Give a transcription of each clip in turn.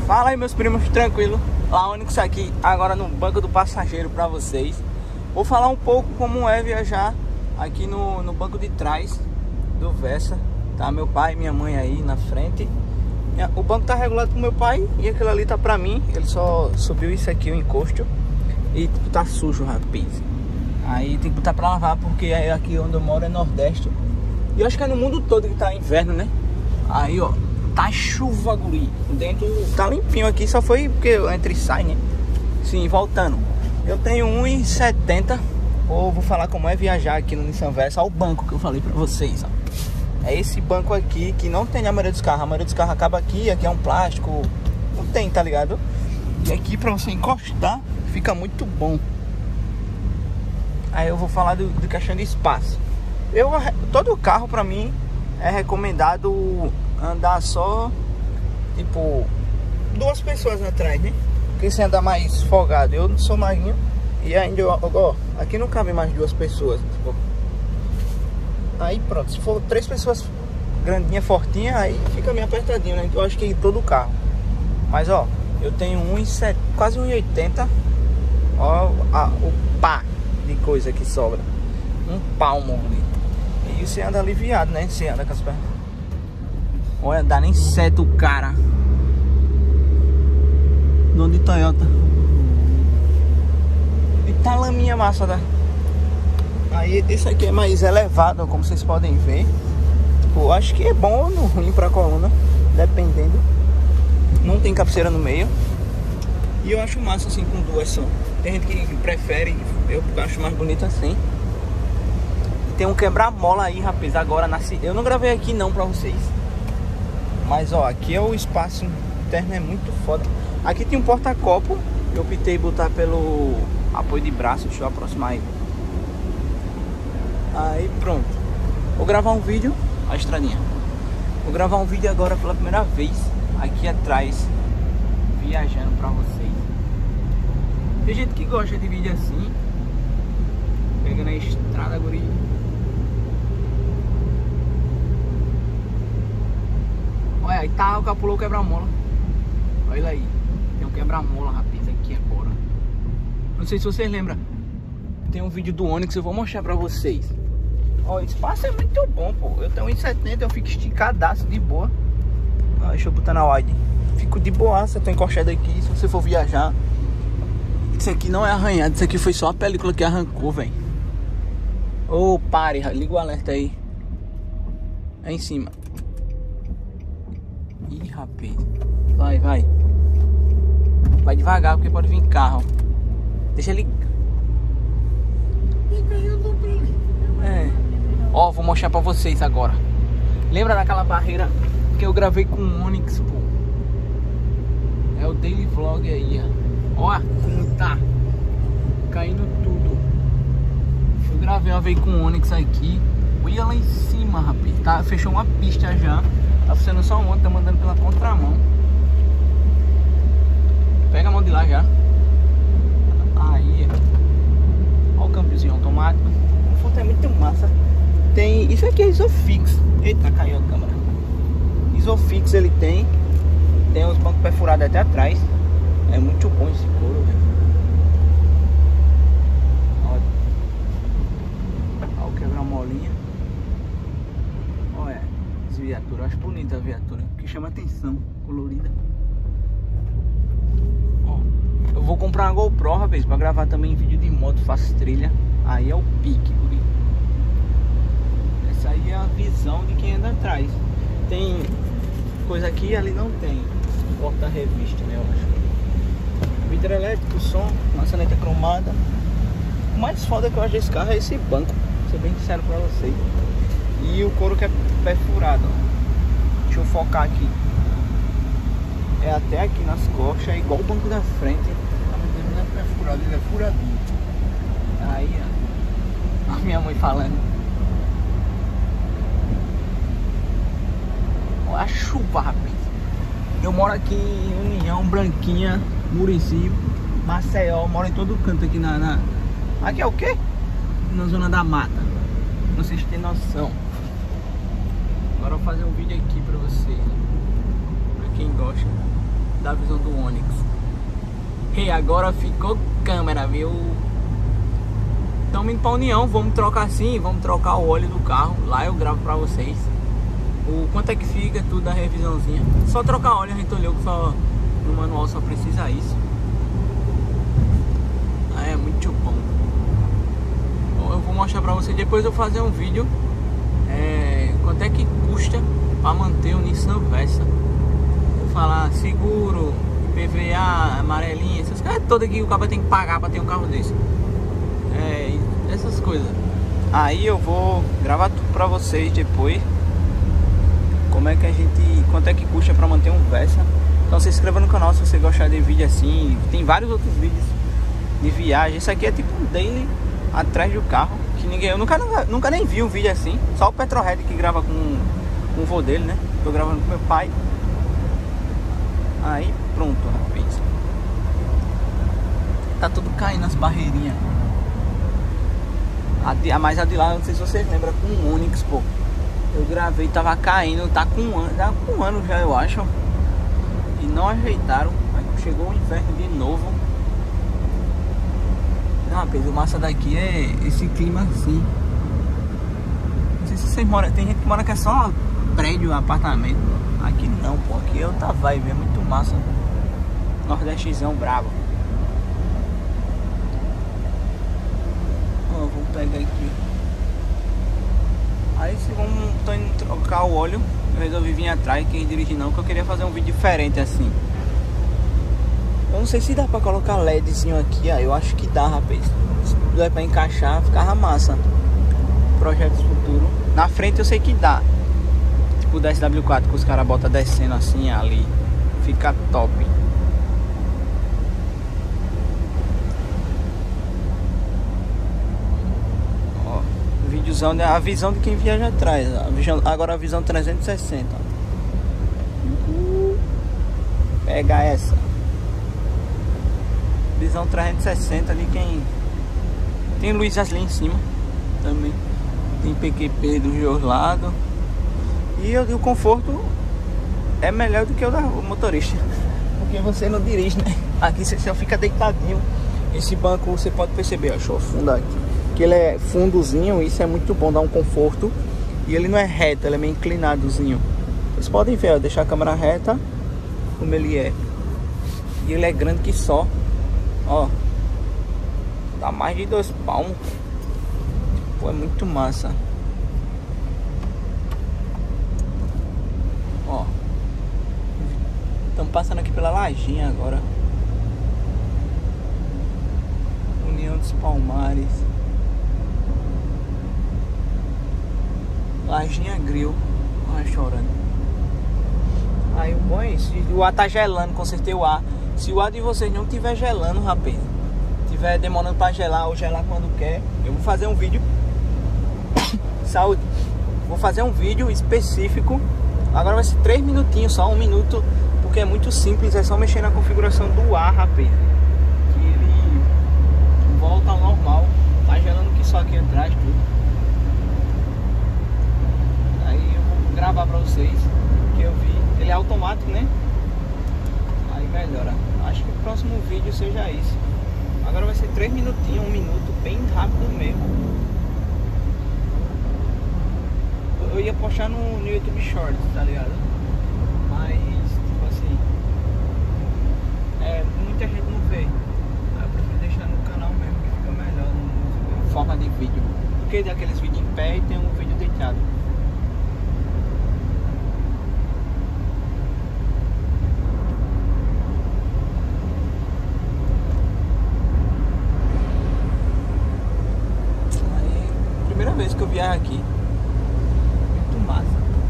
Fala aí, meus primos, tranquilo? Lá Onix aqui, agora no banco do passageiro pra vocês. Vou falar um pouco como é viajar aqui no banco de trás do Versa. Tá meu pai e minha mãe aí na frente. O banco tá regulado pro meu pai e aquilo ali tá pra mim. Ele só subiu isso aqui, o encosto. E tá sujo, rapaz. Aí tem que botar pra lavar, porque aqui onde eu moro é Nordeste. E eu acho que é no mundo todo que tá inverno, né? Aí, ó, tá chuva, guri. Dentro tá limpinho aqui, só foi porque entra e sai, né? Sim, voltando. Eu tenho 1,70. Ou vou falar como é viajar aqui no Nissan Versa. Olha o banco que eu falei pra vocês, ó. É esse banco aqui que não tem na maioria dos carros. A maioria dos carros acaba aqui é um plástico. Não tem, tá ligado? E aqui pra você encostar fica muito bom. Aí eu vou falar do questão de espaço. Todo carro pra mim é recomendado andar só, tipo, 2 pessoas atrás, né? Porque se andar mais folgado, eu não sou magrinho. E ainda, ó, aqui não cabe mais 2 pessoas, tipo. Aí pronto, se for 3 pessoas grandinha, fortinha, aí fica meio apertadinho, né? Então eu acho que todo carro. Mas ó, eu tenho quase 1,80. Ó, o pá de coisa que sobra. Um palmo ali. E você anda aliviado, né? Você anda com as pernas. Olha, dá nem certo o cara. Dono de Toyota. E tá laminha massa, tá? Aí esse aqui é mais elevado, como vocês podem ver. Pô, acho que é bom ou ruim pra coluna, dependendo. Não tem cabeceira no meio. E eu acho massa assim com 2 só. Tem gente que prefere, eu acho mais bonito assim. Tem um quebra-mola aí, rapaz, agora eu não gravei aqui não pra vocês. Mas ó, aqui é o espaço interno, é muito foda. Aqui tem um porta-copo. Eu optei botar pelo apoio de braço. Deixa eu aproximar aí. Aí pronto. Vou gravar um vídeo. A estradinha. Vou gravar um vídeo agora pela primeira vez aqui atrás, viajando pra vocês. Tem gente que gosta de vídeo assim, pegando a estrada, guri. Olha, aí tá, o cara pulou o quebra-mola. Olha aí, tem um quebra-mola, rapaz, aqui agora. Não sei se vocês lembram. Tem um vídeo do Onix, eu vou mostrar pra vocês. Ó, o espaço é muito bom, pô. Eu tenho 1,70, eu fico esticadaço de boa. Ó, deixa eu botar na wide. Fico de boaça, eu tô encostado aqui. Se você for viajar. Isso aqui não é arranhado, isso aqui foi só a película que arrancou, velho. Ô, pare, liga o alerta aí. É em cima. Ih, rapaz. Vai, vai. Vai devagar, porque pode vir carro. Deixa ele. É. Ó, vou mostrar pra vocês agora. Lembra daquela barreira que eu gravei com o Onix, pô? É o daily vlog aí, ó. Ó, como tá caindo tudo. Eu gravei uma vez com o Onix aqui. Olha lá em cima, rapaz. Tá, fechou uma pista já. Tá funcionando só um, tá mandando pela contramão. Pega a mão de lá já. Aí, ó o câmbiozinho automático. A foto é muito massa. Tem, isso aqui é Isofix. Eita, caiu a câmera. Isofix ele tem. Tem os bancos perfurados até atrás. É muito bom esse couro, velho. Olha o quebra-molinha. Olha, essa viatura. Eu acho bonita a viatura. Que chama atenção. Colorida. Ó, eu vou comprar uma GoPro, rapaz, pra gravar também vídeo de moto, faço trilha. Aí é o pique, guri. Essa aí é a visão de quem anda atrás. Tem coisa aqui, ali não tem. Porta-revista, né, eu acho. Vidro elétrico, som, maçaneta cromada. O mais foda que eu acho desse carro é esse banco, vou ser bem sincero pra vocês. E o couro que é perfurado, ó. Deixa eu focar aqui. É até aqui nas costas, é igual o banco da frente. Mas não é perfurado, ele é furadinho. Aí, ó. A minha mãe falando. Olha a chuva, rapaz. Eu moro aqui em União, Branquinha, Murici, Maceió. Eu moro em todo canto aqui Aqui é o quê? Na zona da mata. Vocês têm noção. Agora eu vou fazer um vídeo aqui pra vocês. Pra quem gosta. da visão do Onix. E agora ficou câmera, viu? Estamos indo pra União, vamos trocar assim, vamos trocar o óleo do carro. Lá eu gravo pra vocês o quanto é que fica, tudo da revisãozinha. Só trocar óleo, a gente olhou que só no manual só precisa isso. É muito bom. Eu vou mostrar pra vocês, depois eu vou fazer um vídeo quanto é que custa pra manter o Nissan Versa. Vou falar seguro, PVA, amarelinha, essas coisas todas que o cara tem que pagar pra ter um carro desse. Essas coisas. Aí eu vou gravar tudo pra vocês depois. Como é que quanto é que custa pra manter um Versa. Então se inscreva no canal se você gostar de vídeo assim. Tem vários outros vídeos de viagem. Isso aqui é tipo um daily atrás do carro, que eu nunca nem vi um vídeo assim. Só o Petrohead que grava com o vô dele, né? Tô gravando com meu pai. Aí pronto, rapaz. Tá tudo caindo as barreirinhas. Mas a de lá, não sei se vocês lembram, com o Onix, pô. Eu gravei, tava caindo, tá com um ano já, eu acho. E não ajeitaram. Aí chegou o inverno de novo. Não, rapaz, o massa daqui é esse clima assim. Não sei se vocês moram. Tem gente que mora que é só prédio, apartamento. Aqui não, pô. Aqui é outra vibe, é muito massa. Nordestezão brabo. Ó, vou pegar aqui. Aí se vamos indo trocar o óleo, eu resolvi vir atrás, quem dirigir não, que eu queria fazer um vídeo diferente assim. Eu não sei se dá pra colocar LEDzinho aqui, eu acho que dá, rapaz. Se der pra encaixar, ficava massa. Projetos futuros. Na frente eu sei que dá. Tipo o da SW4 que os caras botam descendo assim ali. Fica top. Ó, videozão, a visão de quem viaja atrás. Agora a visão 360. Pega essa. Visão 360 de quem tem luz ali em cima também. Tem PQP dos dois lados. E o conforto é melhor do que o do motorista, porque você não dirige, né? Aqui você só fica deitadinho. Esse banco você pode perceber, deixa eu afundar aqui, que ele é fundozinho. Isso é muito bom, dá um conforto. E ele não é reto, ele é meio inclinadozinho. Vocês podem ver, ó, deixar a câmera reta como ele é. E ele é grande que só. Ó, dá mais de 2 palmos. Pô, é muito massa. Ó, estamos passando aqui pela Lajinha agora. União dos Palmares. Lajinha Grill, um restaurante. Aí o bom é isso. O ar tá gelando, consertei o ar. Se o ar de vocês não tiver gelando, rapaz, tiver demorando pra gelar ou gelar quando quer, eu vou fazer um vídeo. Saúde. Vou fazer um vídeo específico. Agora vai ser 3 minutinhos, só 1 minuto, porque é muito simples, é só mexer na configuração do ar, rapaz, que ele volta ao normal. Tá gelando que só aqui atrás, tudo. Aí eu vou gravar pra vocês, que eu vi. Ele é automático, né? Aí melhora. Acho que o próximo vídeo seja isso. Agora vai ser 3 minutinhos, 1 minuto, bem rápido mesmo. Eu ia postar no YouTube Shorts, tá ligado? Mas, tipo assim, muita gente não vê. Aí eu prefiro deixar no canal mesmo, que fica melhor em forma de vídeo. Porque tem aqueles vídeos em pé e tem um vídeo deitado. Primeira vez que eu viajo aqui. Muito massa.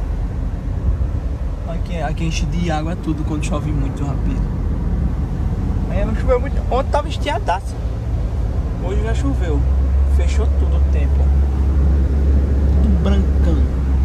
Aqui enche de água tudo quando chove muito rápido. Não choveu muito. Ontem tava estiadaço. Hoje já choveu. Fechou tudo o tempo. Tudo brancão.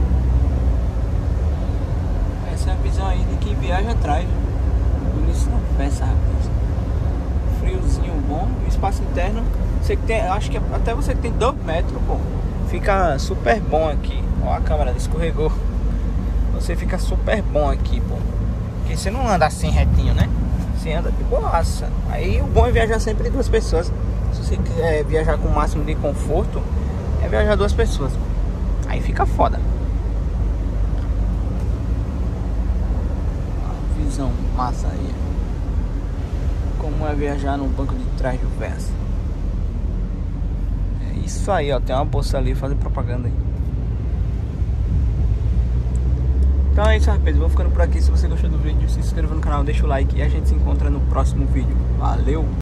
Essa é a visão aí de quem viaja atrás. Do Nissan Versa, rapaz. Friozinho bom. O espaço interno. Você que tem, acho que até você que tem 2 metros, pô, fica super bom aqui. Ó, a câmera escorregou. Você fica super bom aqui, pô. Porque você não anda assim retinho, né? Você anda de boaça. Aí o bom é viajar sempre duas pessoas. Se você quer viajar com o máximo de conforto, é viajar duas pessoas. Aí fica foda. Uma visão massa aí. Como é viajar no banco de trás do Versa. É isso aí, ó. Tem uma bolsa ali fazendo propaganda aí. Então é isso, rapaz. Vou ficando por aqui. Se você gostou do vídeo, se inscreva no canal, deixa o like e a gente se encontra no próximo vídeo. Valeu!